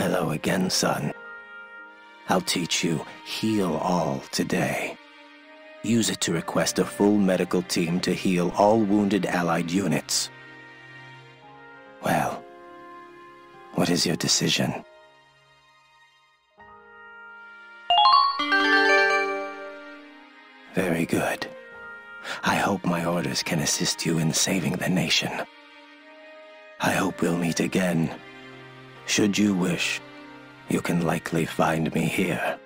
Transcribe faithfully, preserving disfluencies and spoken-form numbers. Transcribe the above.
Hello again, son. I'll teach you Heal All today. Use it to request a full medical team to heal all wounded Allied units. Well, what is your decision? Very good. I hope my orders can assist you in saving the nation. I hope we'll meet again. Should you wish, you can likely find me here.